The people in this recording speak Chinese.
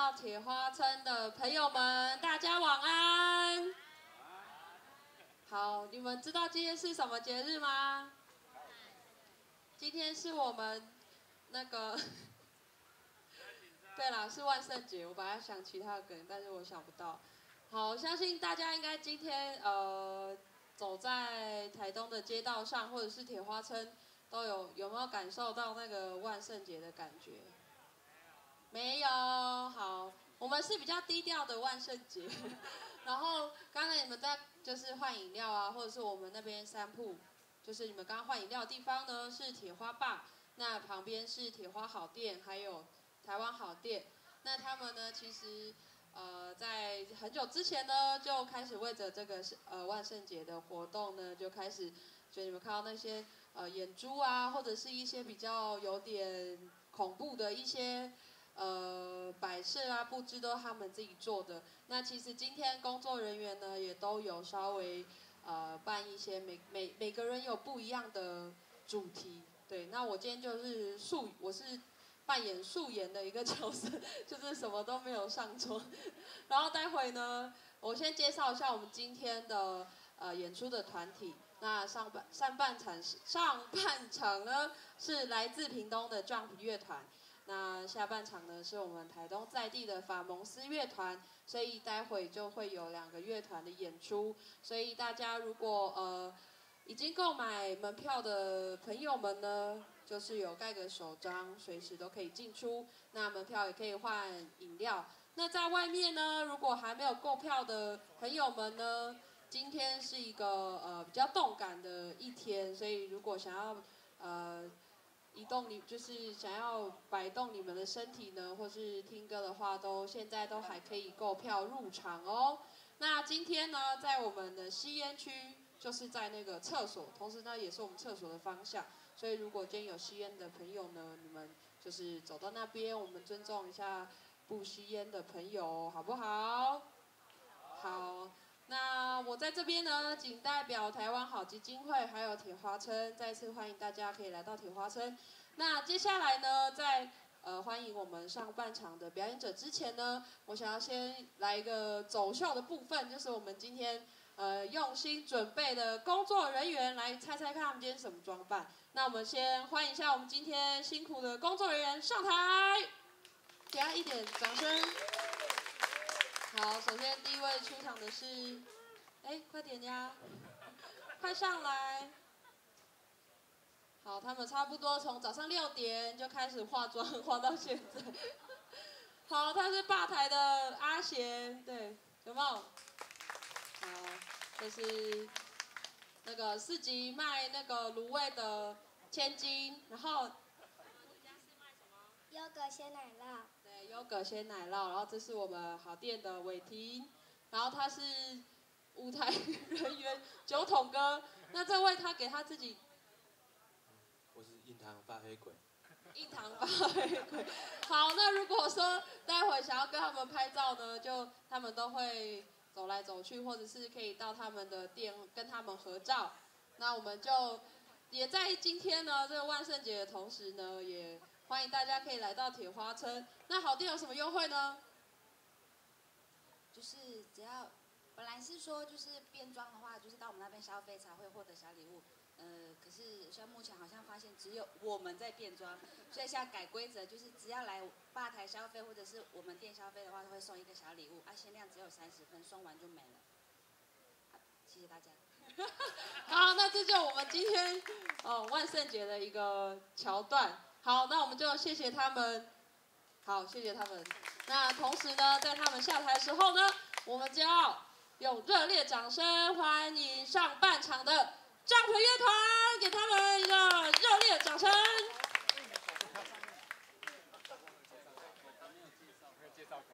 到铁花村的朋友们，大家晚安。好，你们知道今天是什么节日吗？今天是我们那个，对啦，是万圣节。我本来想其他的梗，但是我想不到。好，相信大家应该今天走在台东的街道上，或者是铁花村，有没有感受到那个万圣节的感觉？没有。好，我们是比较低调的万圣节。然后刚才你们在就是换饮料啊，或者是我们那边三铺，就是你们刚刚换饮料的地方呢是铁花坝，那旁边是铁花好店，还有台湾好店。那他们呢，其实在很久之前呢，就开始为着这个万圣节的活动呢，就开始，就你们看到那些眼珠啊，或者是一些比较有点恐怖的一些摆设啊布置都是他们自己做的。那其实今天工作人员呢也都有稍微办一些每个人有不一样的主题。对，那我今天就是我是扮演素颜的一个角色，就是什么都没有上妆。然后待会呢，我先介绍一下我们今天的演出的团体。那上半场呢是来自屏东的 Jump 乐团。那下半场呢是我们台东在地的法蒙斯乐团，所以待会就会有2个乐团的演出。所以大家如果已经购买门票的朋友们呢，就是有盖个手章，随时都可以进出。那门票也可以换饮料。那在外面呢，如果还没有购票的朋友们呢，今天是一个比较动感的一天，所以如果想要移动就是想要摆动你们的身体呢，或是听歌的话，现在都还可以购票入场哦。那今天呢，在我们的吸烟区，就是在那个厕所，同时呢也是我们厕所的方向。所以如果今天有吸烟的朋友呢，你们就是走到那边，我们尊重一下不吸烟的朋友，好不好？好。那我在这边呢，仅代表台湾好基金会还有铁花村，再次欢迎大家可以来到铁花村。那接下来呢，在欢迎我们上半场的表演者之前呢，我想要先来一个走秀的部分，就是我们今天用心准备的工作人员来猜猜看他们今天什么装扮。那我们先欢迎一下我们今天辛苦的工作人员上台，给他一点掌声。好，首先第一位出场的是，快点呀，快上来。好，他们差不多从早上6点就开始化妆，化到现在。好，他是吧台的阿贤，对，有没有？好，就是那个市集卖那个卤味的千金，然后你家是卖什么？ 优格鲜奶酪。 对，优格鲜奶酪。然后这是我们好店的伟霆，然后他是舞台人员9筒哥。那这位他给他自己。 我是印堂发黑鬼。 印堂发黑鬼。好，那如果说待会想要跟他们拍照呢，就他们都会走来走去，或者是可以到他们的店跟他们合照。那我们就也在今天呢这个万圣节的同时呢，也欢迎大家可以来到铁花村。那好店有什么优惠呢？ 就是只要本来是说就是变装的话，就是到我们那边消费才会获得小礼物。可是像目前好像发现只有我们在变装，所以现在改规则，就是只要来吧台消费或者是我们店消费的话，会送一个小礼物，限量只有30分，送完就没了。好，谢谢大家。 好，那这就我们今天万圣节的一个桥段。好，那我们就谢谢他们。好，谢谢他们。那同时呢，在他们下台的时候呢，我们就要用热烈掌声欢迎上半场的Jump乐团，给他们一个热烈的掌声。